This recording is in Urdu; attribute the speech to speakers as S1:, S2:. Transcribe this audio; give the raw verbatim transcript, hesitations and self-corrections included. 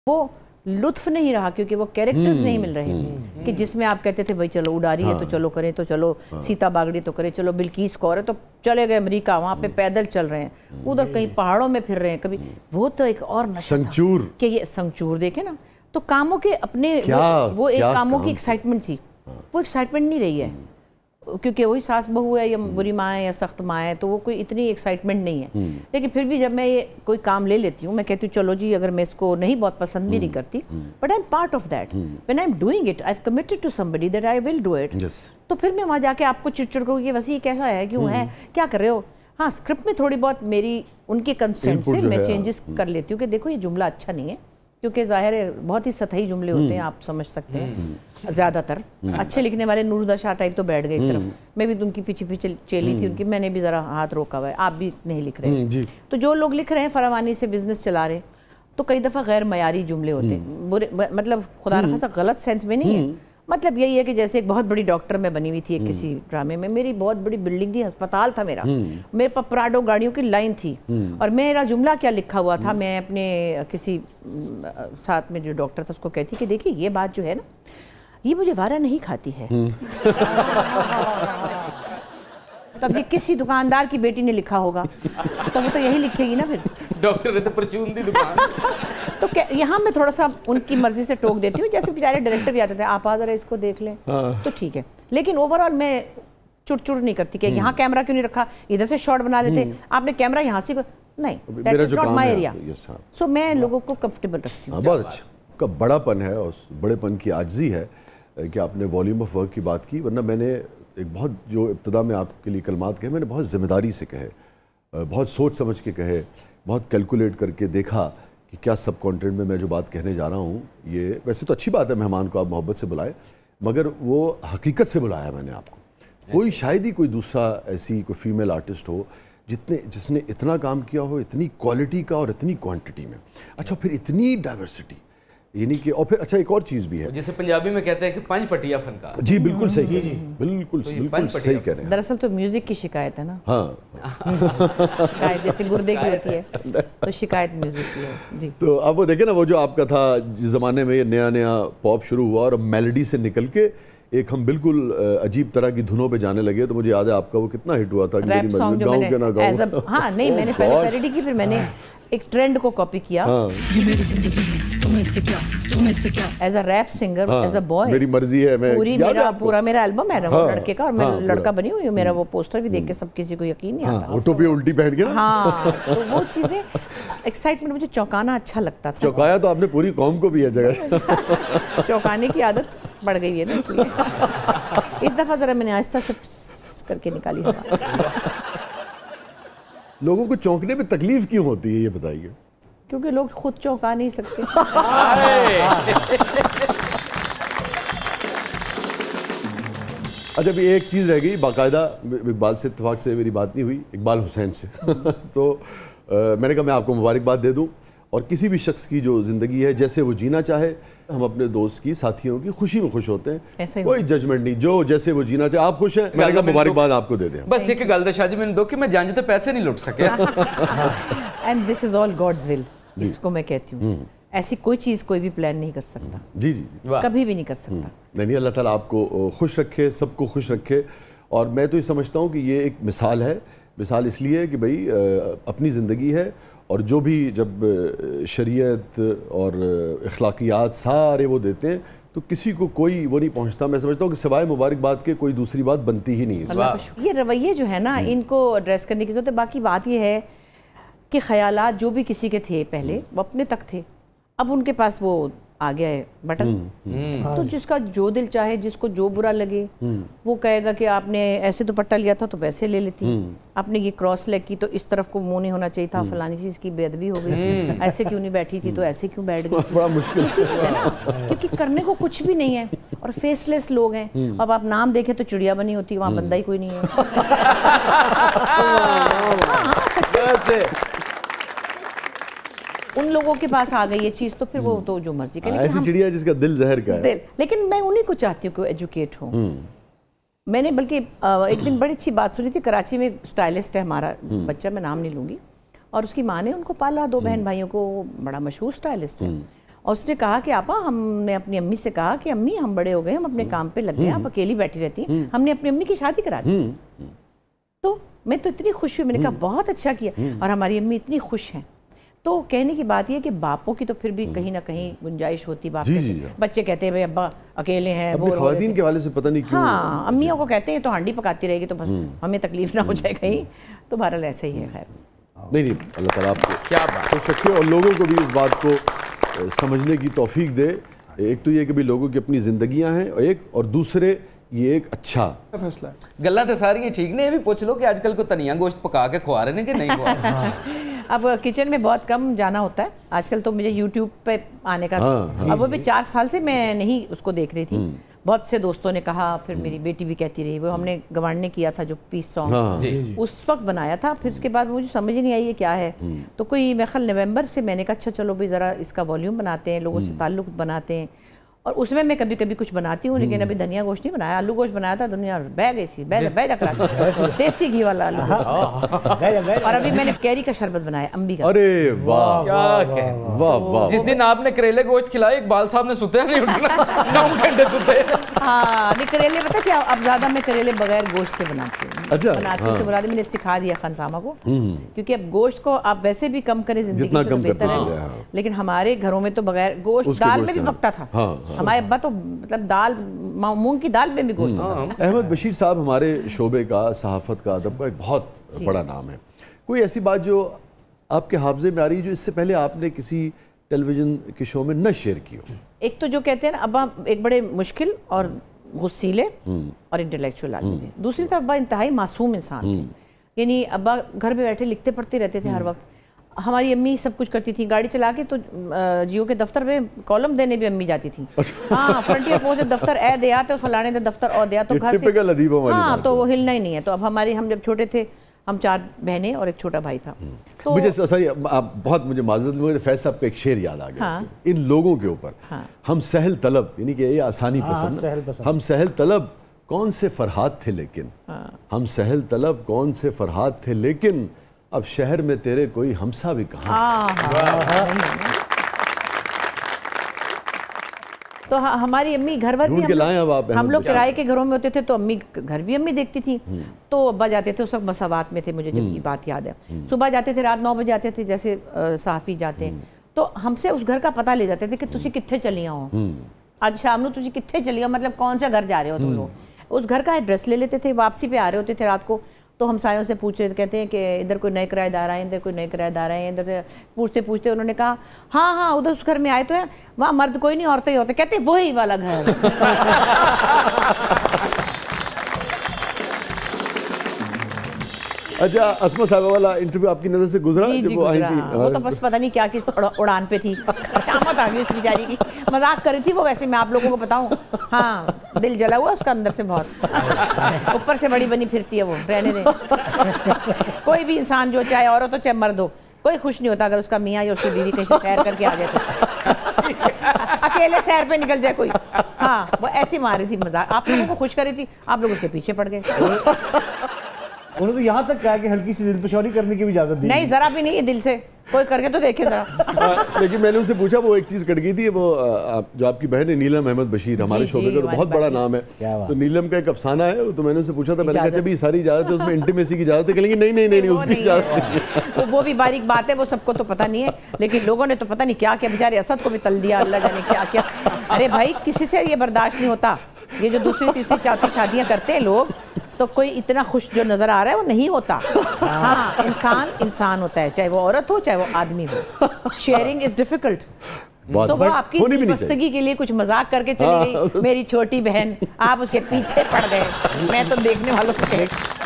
S1: وہ لطف نہیں رہا کیونکہ وہ کیریکٹرز نہیں مل رہے ہیں کہ جس میں آپ کہتے تھے بھائی چلو اڈاری ہے تو چلو کریں تو چلو سیتا باگڑی تو کریں چلو بلقیس کور ہے تو چلے گئے امریکہ وہاں پہ پیدل چل رہے ہیں ادھر کہیں پہاڑوں میں پھر رہے ہیں کبھی وہ تو ایک اور نشہ تھا کہ یہ سنگچور دیکھیں نا تو کاموں کے اپنے وہ ایک کاموں کی ایکسائٹمنٹ تھی وہ ایکسائٹمنٹ نہیں رہی ہے کیونکہ وہی ساس بہو ہے یا بری ماں ہے یا سخت ماں ہے تو وہ کوئی اتنی ایکسائٹمنٹ نہیں ہے لیکن پھر بھی جب میں یہ کوئی کام لے لیتی ہوں میں کہتی ہوں چلو جی اگر میں اس کو نہیں بہت پسند بھی نہیں کرتی but I am part of that when I am doing it I have committed to somebody that I will do it تو پھر میں وہاں جا کے آپ کو چڑچڑ کروں کہ ویسے یہ کیسا ہے کیوں ہے کیا کر رہے ہو ہاں اسکرپٹ میں تھوڑی بہت میری ان کے کنسنٹ سے میں چینجز کر لیتی ہوں کہ دیکھو یہ جملہ اچھا نہیں ہے کیونکہ ظاہر ہے بہت ہی سطحی جملے ہوتے ہیں آپ سمجھ سکتے ہیں زیادہ تر اچھے لکھنے والے نورالدہ شاہ ٹائپ تو بیٹھ گئے ایک طرف میں بھی ان کی پیچھے پیچھے چیلی تھی ان کی میں نے بھی ذرا ہاتھ روکا ہوا ہے آپ بھی نہیں لکھ رہے ہیں تو جو لوگ لکھ رہے ہیں فراوانی سے بزنس چلا رہے ہیں تو کئی دفعہ غیر معیاری جملے ہوتے ہیں برے مطلب خدا نخواستہ غلط سینس میں نہیں ہے مطلب یہی ہے کہ جیسے ایک بہت بڑی ڈاکٹر میں بنی ہوئی تھی ایک کسی ڈرامے میں میری بہت بڑی بلڈنگ تھی ہسپتال تھا میرا میرے پاس پراڈو گاڑیوں کی لائن تھی اور میرا جملہ کیا لکھا ہوا تھا میں اپنے کسی ساتھ میں جو ڈاکٹر تھا اس کو کہتی کہ دیکھیے یہ بات جو ہے نا یہ مجھے وارہ نہیں کھاتی ہے تب یہ کسی دکاندار کی بیٹی نے لکھا ہوگا تو وہ تو یہی لکھے گی نا پھر
S2: ڈاکٹر ہے تو پرچون دی دکان
S1: تو یہاں میں تھوڑا سا ان کی مرضی سے ٹوک دیتی ہوں جیسے بیچارے ڈائریکٹر بھی آتے تھے آپ آ ذرا اس کو دیکھ لیں تو ٹھیک ہے لیکن اوور آل میں چڑ چڑ نہیں کرتی کہ یہاں کیمرہ کیوں نہیں رکھا ادھر سے شاٹ بنا لیتے آپ نے کیمرہ یہاں سے نہیں that is not my area so میں لوگوں کو کمفرٹیبل رکھتی ہوں
S3: بہت اچھا کا بڑا پن ہے اور بڑے پن کی عاجزی ہے کہ آپ نے والیوم آف ورک کی بات کی ورنہ میں نے ایک بہت جو ابتدا میں آپ کے لیے کلمات کہے میں نے بہت ذمہ داری سے کہے بہت سوچ سمجھ کے کہے بہت کیلکولیٹ کر کے دیکھا کہ کیا سب کانٹینٹ میں میں جو بات کہنے جا رہا ہوں یہ ویسے تو اچھی بات ہے مہمان کو آپ محبت سے بلائیں مگر وہ حقیقت سے بلایا میں نے آپ کو کوئی شاید ہی کوئی دوسرا ایسی کوئی فیمیل آرٹسٹ ہو جتنے جس نے اتنا کام کیا ہو اتنی کوالٹی کا اور اتنی کوانٹٹی میں اچھا پھر اتنی ڈائیورسٹی یعنی کہ اور پھر اچھا ایک اور چیز بھی ہے
S2: جسے پنجابی میں کہتے ہیں کہ پنج پٹیا فنکار
S3: جی بالکل صحیح جی جی بالکل بالکل صحیح کہہ رہے ہیں
S1: دراصل تو میوزک کی شکایت ہے نا
S3: ہاں
S1: شکایت جیسے گردے کی ہوتی ہے تو شکایت میوزک کی ہے جی
S3: تو اب وہ دیکھیں نا وہ جو آپ کا تھا جس زمانے میں یہ نیا نیا پاپ شروع ہوا اور میلڈی سے نکل کے ایک ہم بالکل عجیب طرح کی دھنوں پہ جانے لگے تو مجھے یاد ہے آپ کا وہ کتنا ہٹ ہوا تھا
S1: ریپ سانگ جو میں نے ہاں نہیں میں نے پہلے پیروڈی کی پھر میں نے ایک ٹرینڈ کو کاپی کیا as a rap singer as a boy
S3: میری مرضی ہے میں
S1: پوری میرا پورا میرا البم ہے نا وہ لڑکے کا اور میں لڑکا بنی ہوئی ہوں میرا وہ پوسٹر بھی دیکھ کے سب کسی کو یقین نہیں آتا
S3: وہ ٹوپی الٹی پہن کے نا
S1: ہاں تو وہ چیزیں ایکسائٹمنٹ مجھے چونکانا اچھا لگتا تھا
S3: چونکایا تو آپ نے پوری قوم کو بھی ہے جگہ
S1: چونکانے کی عادت بڑھ گئی ہے نا اس لیے اس دفعہ ذرا میں نے آہستہ سے کر کے نکالی ہوا
S3: لوگوں کو چونکنے میں تکلیف کیوں ہوتی ہے یہ بتائیے
S1: کیونکہ لوگ خود چونکا نہیں سکتے
S3: اچھا بھی ایک چیز رہ گئی باقاعدہ اقبال سے اتفاق سے میری بات نہیں ہوئی اقبال حسین سے تو میں نے کہا میں آپ کو مبارکباد دے دوں اور کسی بھی شخص کی جو زندگی ہے جیسے وہ جینا چاہے ہم اپنے دوست کی ساتھیوں کی خوشی میں خوش ہوتے ہیں کوئی ججمنٹ نہیں جو جیسے وہ جینا چاہے آپ خوش ہیں میں نے کہا مبارکباد آپ کو دے دیں
S2: بس ایک گل دے شاہ جی میں نے دو کہ میں جانج تے پیسے نہیں لٹ سکیا
S1: and this is all God's ول اس کو میں کہتی ہوں ایسی کوئی چیز کوئی بھی پلان نہیں کر سکتا
S3: جی جی
S1: کبھی بھی نہیں کر سکتا
S3: نہیں اللہ تعالیٰ آپ کو خوش رکھے سب کو خوش رکھے اور میں تو یہ سمجھتا ہوں کہ یہ ایک مثال ہے مثال اس لیے کہ بھائی اپنی زندگی ہے اور جو بھی جب شریعت اور اخلاقیات سارے وہ دیتے ہیں تو کسی کو کوئی وہ نہیں پہنچتا میں سمجھتا ہوں کہ سوائے مبارکباد کے کوئی دوسری بات بنتی ہی نہیں ہے
S1: یہ رویے جو ہے نا ان کو ایڈریس کرنے کی ضرورت ہے باقی بات یہ ہے کہ خیالات جو بھی کسی کے تھے پہلے وہ اپنے تک تھے اب ان کے پاس وہ آ گیا ہے بٹن تو جس کا جو دل چاہے جس کو جو برا لگے وہ کہے گا کہ آپ نے ایسے دوپٹہ لیا تھا تو ویسے لے لیتی آپ نے یہ کراس لیگ کی تو اس طرف کو منہ نہیں ہونا چاہیے تھا فلانی چیز کی بے ادبی ہو گئی ایسے کیوں نہیں بیٹھی تھی تو ایسے کیوں بیٹھ گئی
S3: بڑا مشکل
S1: ہے نا کیونکہ کرنے کو کچھ بھی نہیں ہے اور فیس لیس لوگ ہیں اب آپ نام دیکھیں تو چڑیا بنی ہوتی وہاں بندہ ہی کوئی نہیں ہے ان لوگوں کے پاس آ گئی یہ چیز تو پھر وہ تو جو مرضی کریں
S3: ایسی چڑیا جس کا دل زہر کا ہے
S1: لیکن میں انہیں کو چاہتی ہوں کہ وہ ایجوکیٹ ہوں میں نے بلکہ ایک دن بڑی اچھی بات سنی تھی کراچی میں اسٹائلسٹ ہے ہمارا بچہ میں نام نہیں لوں گی اور اس کی ماں نے ان کو پالا دو بہن بھائیوں کو بڑا مشہور اسٹائلسٹ ہے اور اس نے کہا کہ آپا ہم نے اپنی امی سے کہا کہ امی ہم بڑے ہو گئے, ہم اپنے کام پہ لگ گئے, آپ اکیلی بیٹھی رہتی ہیں, ہم نے اپنی امی کی شادی کرا دی. تو میں تو اتنی خوش ہوئی, میں نے کہا بہت اچھا کیا, اور ہماری امی اتنی خوش ہیں. تو کہنے کی بات یہ کہ باپوں کی تو پھر بھی کہیں نہ کہیں گنجائش ہوتی, باپ بچے کہتے ہیں بھائی ابا اکیلے ہیں,
S3: خواتین کے والے سے پتہ نہیں کیوں
S1: ہاں امیوں کو کہتے ہیں تو ہانڈی پکاتی رہے گی تو بس ہمیں تکلیف نہ ہو جائے کہیں, تو بہرحال ایسا ہی ہے. خیر
S3: نہیں نہیں, اللہ تعالیٰ آپ کو کیا بات رکھے اور لوگوں کو بھی اس بات کو سمجھنے کی توفیق دے. ایک تو یہ کہ بھی لوگوں کی اپنی زندگیاں ہیں, اور ایک اور دوسرے یہ ایک اچھا فیصلہ ہے.
S2: گلاں تے ساری ٹھیک نے, یہ بھی پوچھ لو کہ آج کل کو تنیا گوشت پکا کے کھوا رہے ہیں کہ نہیں کھوا رہے.
S1: اب کچن میں بہت کم جانا ہوتا ہے آج کل, تو مجھے یوٹیوب پہ آنے کا, اب وہ بھی چار سال سے میں نہیں اس کو دیکھ رہی تھی. بہت سے دوستوں نے کہا, پھر میری بیٹی بھی کہتی رہی, وہ ہم نے گوانڈ نے کیا تھا جو پیس سانگ اس وقت بنایا تھا, پھر اس کے بعد مجھے سمجھ نہیں آئی یہ کیا ہے. تو کوئی میرے خیال نومبر سے میں نے کہا اچھا چلو بھائی ذرا اس کا والیوم بناتے ہیں, لوگوں سے تعلق بناتے ہیں, اور اس میں میں کبھی کبھی کچھ بناتی ہوں, لیکن ابھی دھنیا گوشت نہیں بنایا. آلو گوشت بنایا تھا, دنیا بہ گئی سی, بہ جا کرا دیسی گھی والا آلو گوشت. اور ابھی میں نے کیری کا شربت بنایا امبی کا.
S3: ارے واہ واہ واہ.
S2: جس دن آپ نے کریلے گوشت کھلایا, اقبال صاحب نے ستے نہیں اٹھنا, نو گھنٹے ستے.
S1: ہاں نہیں کریلے پتہ کیا, اب زیادہ میں کریلے بغیر گوشت کے بناتی ہوں. بناتی ہوں سے مراد میں نے سکھا دیا خانسامہ کو, کیونکہ اب گوشت کو آپ ویسے بھی کم کریں زندگی سے تو بہتر ہے, لیکن ہمارے گھروں میں تو بغیر گوشت, دال میں بھی پکتا تھا ہمارے ابا تو, مطلب دال مونگ کی دال میں بھی گوشت ہوتا.
S3: احمد بشیر صاحب ہمارے شعبے کا, صحافت کا, ادب کا ایک بہت بڑا نام ہے. کوئی ایسی بات جو آپ کے حافظے میں آ رہی ہے جو اس سے پہلے آپ نے کسی ٹیلی ویژن کے شو میں نہ شیئر کی ہو؟
S1: ایک تو جو کہتے ہیں نا ابا ایک بڑے مشکل اور غصیلے اور انٹلیکچوئل آدمی تھے, دوسری طرف ابا انتہائی معصوم انسان تھے. یعنی ابا گھر پہ بیٹھے لکھتے پڑھتے رہتے تھے ہر وقت. ہماری امی سب کچھ کرتی تھی, گاڑی چلا کے تو جیو کے دفتر میں کالم دینے بھی امی جاتی تھی. ہاں فرنٹیئر پوسٹ دفتر اے دیا تو فلانے دے دفتر او دیا, تو گھر سے ہاں تو وہ ہلنا ہی نہیں ہے. تو اب ہماری, ہم جب چھوٹے تھے, ہم چار بہنیں اور ایک چھوٹا بھائی تھا. تو
S3: مجھے سوری آپ بہت مجھے معذرت, مجھے فیض صاحب کا ایک شعر یاد آ گیا ان لوگوں کے اوپر. ہم سہل طلب, یعنی کہ یہ آسانی پسند, ہم سہل طلب کون سے فرحات تھے لیکن, ہم سہل طلب کون سے فرحات تھے لیکن اب شہر میں تیرے کوئی ہمسا بھی کہاں.
S1: تو ہماری امی گھر بھر بھی, ہم لوگ کرائے کے گھروں میں ہوتے تھے تو امی گھر بھی امی دیکھتی تھی. تو ابا جاتے تھے, اس وقت مساوات میں تھے, مجھے جب یہ بات یاد ہے, صبح جاتے تھے, رات نو بجے آتے تھے, جیسے صحافی جاتے ہیں, تو ہم سے اس گھر کا پتہ لے جاتے تھے کہ تسی کتھے چلیاں ہو, آج شام نو تسی کتھے چلیاں, مطلب کون سے گھر جا رہے ہو تم لوگ. اس گھر کا ایڈریس لے لیتے تھے, واپسی پہ آ رہے ہوتے تھے رات کو, تو ہمسایوں سے پوچھ رہے تھے, کہتے ہیں کہ ادھر کوئی نئے کرایہ دار آئے, ادھر کوئی نئے کرایہ دار آئے, ادھر سے پوچھتے پوچھتے انہوں نے کہا ہاں ہاں ادھر اس گھر میں آئے تو ہیں, وہاں مرد کوئی نہیں, عورتیں ہی ہوتے. کہتے ہیں وہی والا گھر.
S3: اچھا اسما صاحبہ والا انٹرویو آپ کی نظر سے گزرا جب وہ آئی تھی؟
S1: وہ تو بس پتہ نہیں کیا کس اڑان پہ تھی, قیامت آ گئی اس بیچاری کی. مذاق کر رہی تھی وہ, ویسے میں آپ لوگوں کو بتاؤں, ہاں دل جلا ہوا اس کا اندر سے بہت, اوپر سے بڑی بنی پھرتی ہے وہ, رہنے دیں. کوئی بھی انسان جو چاہے عورت ہو چاہے مرد ہو, کوئی خوش نہیں ہوتا اگر اس کا میاں یا اس کی بیوی کہیں سے سیر کر کے آ جائے تو, اکیلے سیر پہ نکل جائے کوئی. ہاں وہ ایسی ماری تھی مذاق, آپ لوگوں کو خوش کر رہی تھی, آپ لوگ اس کے پیچھے پڑ گئے.
S4: انہوں نے تو یہاں تک کہا کہ ہلکی سی دل پشوری کرنے کی بھی اجازت دی.
S1: نہیں ذرا بھی نہیں, دل سے کوئی کر کے تو دیکھے ذرا.
S3: لیکن میں نے ان سے پوچھا, وہ ایک چیز کٹ گئی تھی, وہ جو آپ کی بہن ہے نیلم احمد بشیر, ہمارے شعبے کا تو بہت بڑا نام ہے, تو نیلم کا ایک افسانہ ہے, تو میں نے ان سے پوچھا تھا, میں نے کہا اچھا بھی ساری اجازت ہے اس میں, انٹیمیسی کی اجازت ہے, کہ نہیں نہیں نہیں اس کی اجازت نہیں.
S1: وہ بھی باریک بات ہے, وہ سب کو تو پتہ نہیں ہے, لیکن لوگوں نے تو پتہ نہیں کیا کیا, بیچارے اسد کو بھی تل دیا, اللہ جانے کیا کیا. ارے بھائی کسی سے یہ برداشت نہیں ہوتا, یہ جو دوسری تیسری چوتھی شادیاں کرتے ہیں لوگ, تو کوئی اتنا خوش جو نظر آ رہا ہے وہ نہیں ہوتا. ہاں انسان انسان ہوتا ہے, چاہے وہ عورت ہو چاہے وہ آدمی ہو. Sharing is difficult. تو وہ آپ کی دلبستگی کے لیے کچھ مذاق کر کے چلی گئی, میری چھوٹی بہن, آپ اس کے پیچھے پڑ گئے. میں تو دیکھنے والوں کو